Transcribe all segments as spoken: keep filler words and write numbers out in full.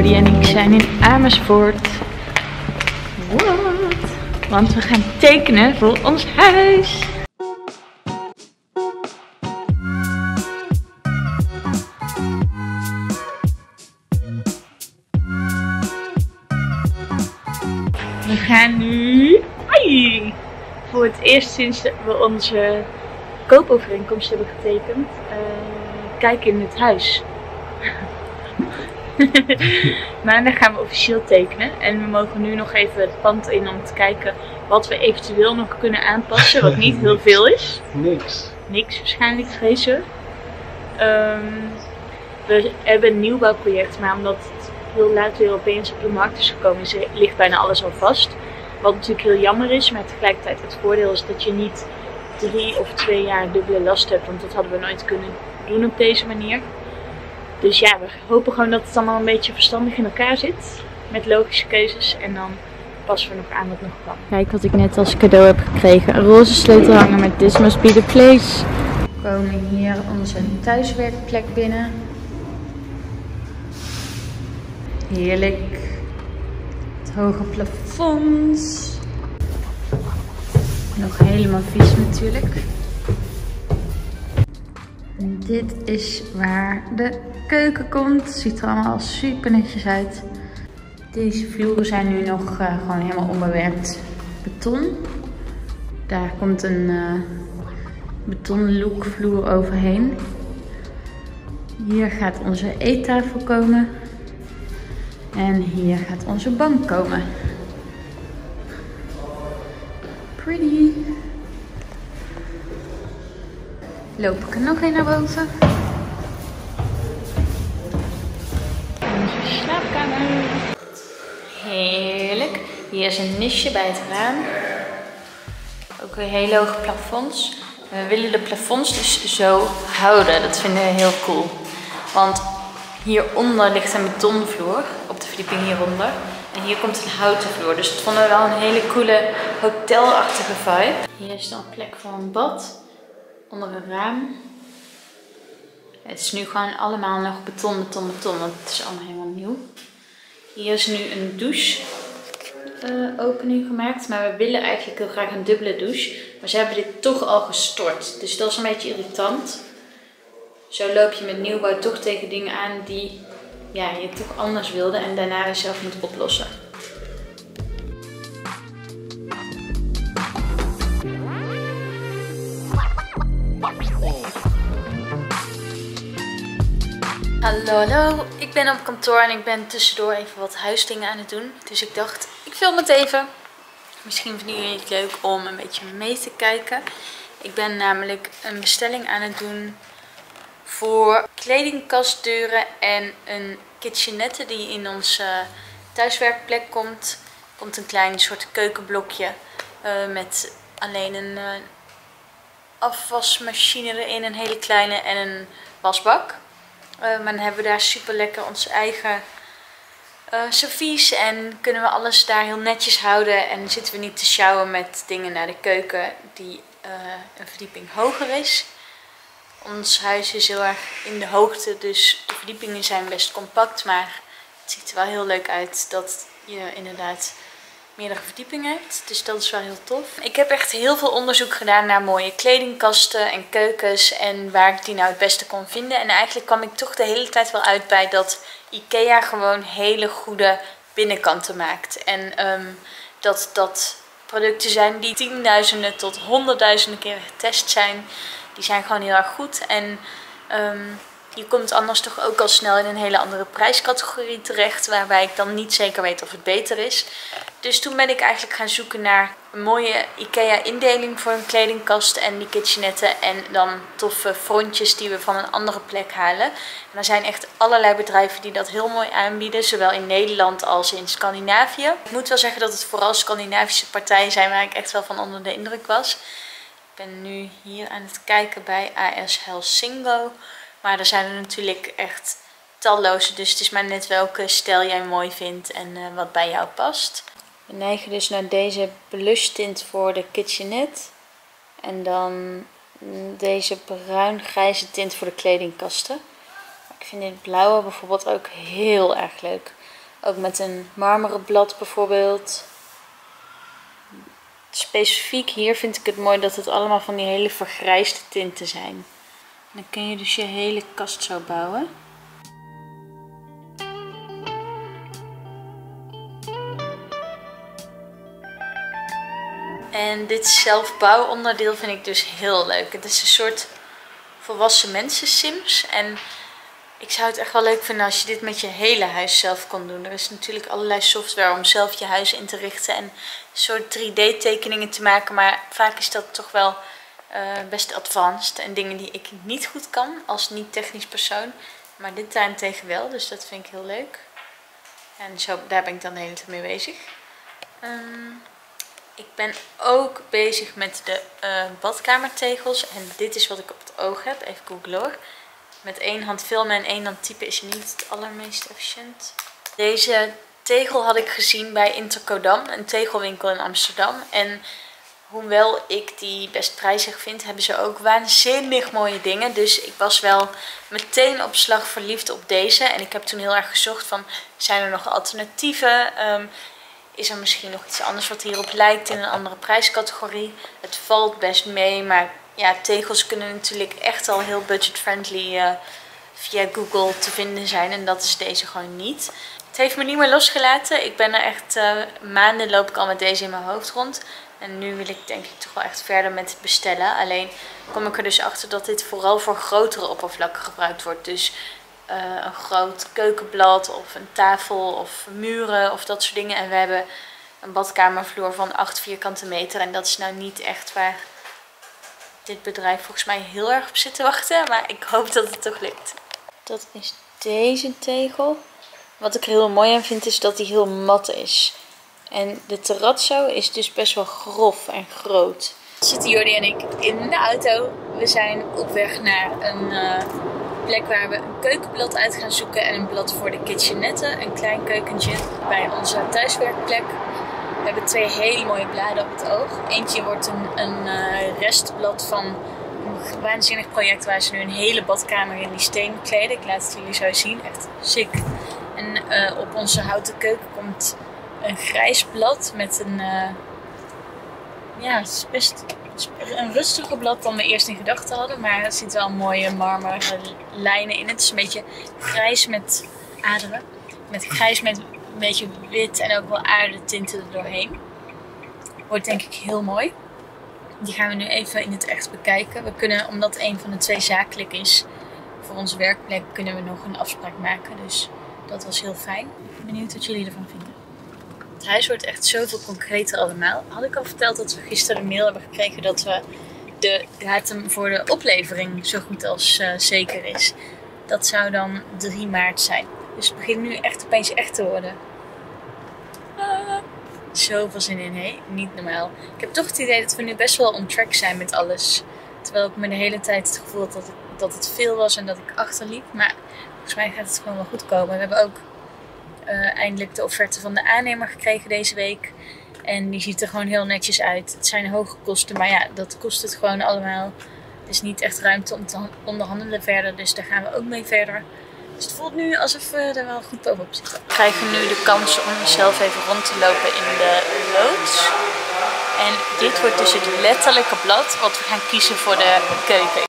Jody en ik zijn in Amersfoort. What? Want we gaan tekenen voor ons huis. We gaan nu ai, voor het eerst sinds we onze koopovereenkomst hebben getekend, uh, kijken in het huis. Maandag gaan we officieel tekenen en we mogen nu nog even het pand in om te kijken wat we eventueel nog kunnen aanpassen, wat niet heel veel is. Niks. Niks waarschijnlijk, vrezen we. Um, we hebben een nieuwbouwproject, maar omdat het heel laat weer opeens op de markt is gekomen, is, ligt bijna alles al vast. Wat natuurlijk heel jammer is, maar tegelijkertijd het voordeel is dat je niet drie of twee jaar dubbele last hebt, want dat hadden we nooit kunnen doen op deze manier. Dus ja, we hopen gewoon dat het allemaal een beetje verstandig in elkaar zit, met logische keuzes, en dan passen we nog aan wat nog kan. Kijk wat ik net als cadeau heb gekregen, een roze sleutelhanger met This Must Be The Place. We komen hier onze thuiswerkplek binnen. Heerlijk. Het hoge plafonds. Nog helemaal vies natuurlijk. En dit is waar de keuken komt. Het ziet er allemaal super netjes uit. Deze vloeren zijn nu nog uh, gewoon helemaal onbewerkt beton. Daar komt een uh, beton look vloer overheen. Hier gaat onze eettafel komen. En hier gaat onze bank komen. Pretty. Loop ik er nog een naar boven. Onze slaapkamer. Heerlijk. Hier is een nisje bij het raam. Ook weer hele hoge plafonds. We willen de plafonds dus zo houden. Dat vinden we heel cool. Want hieronder ligt een betonvloer. Op de verdieping hieronder. En hier komt een houten vloer. Dus dat vonden we wel een hele coole hotelachtige vibe. Hier is dan een plek voor een bad. Onder een raam. Het is nu gewoon allemaal nog beton, beton, beton. Want het is allemaal helemaal nieuw. Hier is nu een douche uh, opening gemaakt. Maar we willen eigenlijk heel graag een dubbele douche. Maar ze hebben dit toch al gestort. Dus dat is een beetje irritant. Zo loop je met nieuwbouw toch tegen dingen aan die ja, je toch anders wilde. En daarna weer zelf moet oplossen. Hallo, hallo. Ik ben op kantoor en ik ben tussendoor even wat huisdingen aan het doen. Dus ik dacht, ik film het even. Misschien vinden jullie het leuk om een beetje mee te kijken. Ik ben namelijk een bestelling aan het doen voor kledingkastdeuren en een kitchenette die in onze thuiswerkplek komt. Er komt een klein soort keukenblokje uh, met alleen een uh, afwasmachine erin, een hele kleine en een wasbak. Uh, maar dan hebben we daar super lekker ons eigen uh, servies en kunnen we alles daar heel netjes houden. En zitten we niet te sjouwen met dingen naar de keuken die uh, een verdieping hoger is. Ons huis is heel erg in de hoogte, dus de verdiepingen zijn best compact. Maar het ziet er wel heel leuk uit dat je inderdaad meerdere verdiepingen hebt. Dus dat is wel heel tof. Ik heb echt heel veel onderzoek gedaan naar mooie kledingkasten en keukens en waar ik die nou het beste kon vinden. En eigenlijk kwam ik toch de hele tijd wel uit bij dat IKEA gewoon hele goede binnenkanten maakt. En um, dat dat producten zijn die tienduizenden tot honderdduizenden keren getest zijn. Die zijn gewoon heel erg goed. En um, je komt anders toch ook al snel in een hele andere prijscategorie terecht. Waarbij ik dan niet zeker weet of het beter is. Dus toen ben ik eigenlijk gaan zoeken naar een mooie IKEA indeling voor een kledingkast en die kitchenetten. En dan toffe frontjes die we van een andere plek halen. En er zijn echt allerlei bedrijven die dat heel mooi aanbieden. Zowel in Nederland als in Scandinavië. Ik moet wel zeggen dat het vooral Scandinavische partijen zijn waar ik echt wel van onder de indruk was. Ik ben nu hier aan het kijken bij A S Helsingo. Maar er zijn er natuurlijk echt talloze. Dus het is maar net welke stijl jij mooi vindt en uh, wat bij jou past. We neigen dus naar deze blush tint voor de kitchenette. En dan deze bruin-grijze tint voor de kledingkasten. Ik vind dit blauwe bijvoorbeeld ook heel erg leuk. Ook met een marmeren blad bijvoorbeeld. Specifiek hier vind ik het mooi dat het allemaal van die hele vergrijsde tinten zijn. En dan kun je dus je hele kast zo bouwen. En dit zelfbouwonderdeel vind ik dus heel leuk. Het is een soort volwassen mensen Sims. En ik zou het echt wel leuk vinden als je dit met je hele huis zelf kon doen. Er is natuurlijk allerlei software om zelf je huis in te richten en een soort drie D tekeningen te maken. Maar vaak is dat toch wel uh, best advanced en dingen die ik niet goed kan als niet technisch persoon. Maar dit daarentegen wel, dus dat vind ik heel leuk. En zo, daar ben ik dan de hele tijd mee bezig. Um, ik ben ook bezig met de uh, badkamertegels. En dit is wat ik op het oog heb. Even googlen hoor. Met één hand filmen en één hand typen is niet het allermeest efficiënt. Deze tegel had ik gezien bij Intercodam, een tegelwinkel in Amsterdam. En hoewel ik die best prijzig vind, hebben ze ook waanzinnig mooie dingen. Dus ik was wel meteen op slag verliefd op deze. En ik heb toen heel erg gezocht van, zijn er nog alternatieven? Um, is er misschien nog iets anders wat hierop lijkt in een andere prijscategorie? Het valt best mee, maar ja, tegels kunnen natuurlijk echt al heel budget-friendly uh, via Google te vinden zijn. En dat is deze gewoon niet. Het heeft me niet meer losgelaten. Ik ben er echt uh, maanden loop ik al met deze in mijn hoofd rond. En nu wil ik denk ik toch wel echt verder met het bestellen. Alleen kom ik er dus achter dat dit vooral voor grotere oppervlakken gebruikt wordt. Dus uh, een groot keukenblad of een tafel of muren of dat soort dingen. En we hebben een badkamervloer van acht vierkante meter. En dat is nou niet echt waar dit bedrijf volgens mij heel erg op zit te wachten. Maar ik hoop dat het toch lukt. Dat is deze tegel. Wat ik er heel mooi aan vind is dat die heel mat is. En de terrazzo is dus best wel grof en groot. Zitten Jordi en ik in de auto. We zijn op weg naar een uh, plek waar we een keukenblad uit gaan zoeken. En een blad voor de kitchenette. Een klein keukentje bij onze thuiswerkplek. We hebben twee hele mooie bladen op het oog. Eentje wordt een, een uh, restblad van een waanzinnig project waar ze nu een hele badkamer in die steen kleden. Ik laat het jullie zo zien. Echt sick. En uh, op onze houten keuken komt een grijs blad met een, uh, ja, het is best een rustiger blad dan we eerst in gedachten hadden. Maar er zit wel mooie marmeren lijnen in. Het is een beetje grijs met aderen. Met grijs met een beetje wit en ook wel aardetinten er doorheen. Wordt denk ik heel mooi. Die gaan we nu even in het echt bekijken. We kunnen, omdat een van de twee zakelijk is voor onze werkplek, kunnen we nog een afspraak maken. Dus dat was heel fijn. Ik ben benieuwd wat jullie ervan vinden. Het huis wordt echt zoveel concreter allemaal. Had ik al verteld dat we gisteren een mail hebben gekregen dat we de datum voor de oplevering zo goed als uh, zeker is. Dat zou dan drie maart zijn. Dus het begint nu echt opeens echt te worden. Ah, zoveel zin in, hé? Niet normaal. Ik heb toch het idee dat we nu best wel on track zijn met alles. Terwijl ik me de hele tijd het gevoel had dat het, dat het veel was en dat ik achterliep. Maar volgens mij gaat het gewoon wel goed komen. We hebben ook uh, eindelijk de offerte van de aannemer gekregen deze week. En die ziet er gewoon heel netjes uit. Het zijn hoge kosten, maar ja, dat kost het gewoon allemaal. Er is niet echt ruimte om te onderhandelen verder, dus daar gaan we ook mee verder. Dus het voelt nu alsof we er wel goed bovenop zitten. We krijgen nu de kans om zelf even rond te lopen in de loods. En dit wordt dus het letterlijke blad wat we gaan kiezen voor de keuken.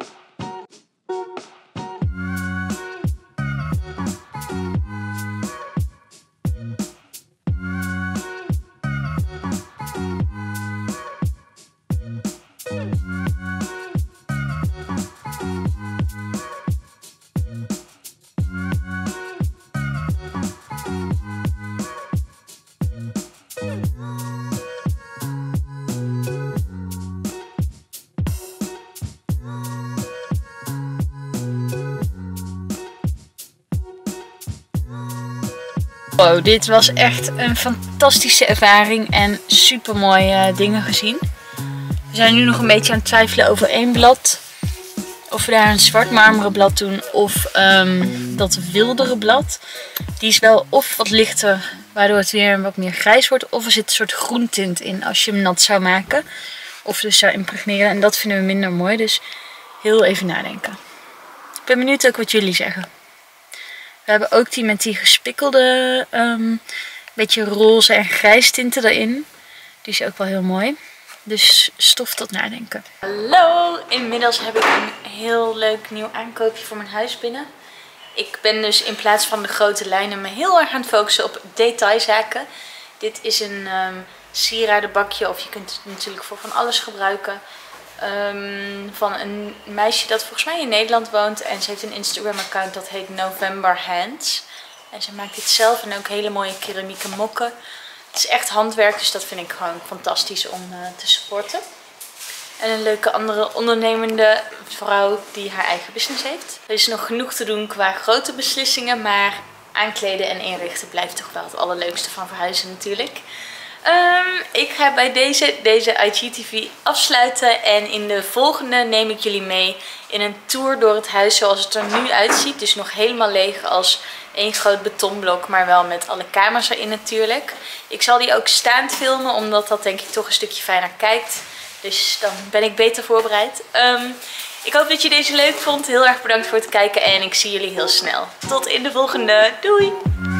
Wow, dit was echt een fantastische ervaring en super mooie dingen gezien. We zijn nu nog een beetje aan het twijfelen over één blad. Of we daar een zwart marmeren blad doen of um, dat wildere blad. Die is wel of wat lichter, waardoor het weer wat meer grijs wordt. Of er zit een soort groentint in als je hem nat zou maken. Of dus zou impregneren. En dat vinden we minder mooi, dus heel even nadenken. Ik ben benieuwd ook wat jullie zeggen. We hebben ook die met die gespikkelde, um, beetje roze en grijs tinten erin. Die is ook wel heel mooi. Dus stof tot nadenken. Hallo! Inmiddels heb ik een heel leuk nieuw aankoopje voor mijn huis binnen. Ik ben dus in plaats van de grote lijnen me heel erg aan het focussen op detailzaken. Dit is een um, sieradenbakje, of je kunt het natuurlijk voor van alles gebruiken. Um, van een meisje dat volgens mij in Nederland woont. En ze heeft een Instagram account dat heet November Hands. En ze maakt dit zelf en ook hele mooie keramieke mokken. Het is echt handwerk, dus dat vind ik gewoon fantastisch om uh, te supporten. En een leuke andere ondernemende vrouw die haar eigen business heeft. Er is nog genoeg te doen qua grote beslissingen, maar aankleden en inrichten blijft toch wel het allerleukste van verhuizen natuurlijk. Um, ik ga bij deze, deze I G T V afsluiten en in de volgende neem ik jullie mee in een tour door het huis zoals het er nu uitziet. Dus nog helemaal leeg als één groot betonblok, maar wel met alle kamers erin natuurlijk. Ik zal die ook staand filmen, omdat dat denk ik toch een stukje fijner kijkt. Dus dan ben ik beter voorbereid. Um, ik hoop dat je deze leuk vond. Heel erg bedankt voor het kijken en ik zie jullie heel snel. Tot in de volgende. Doei!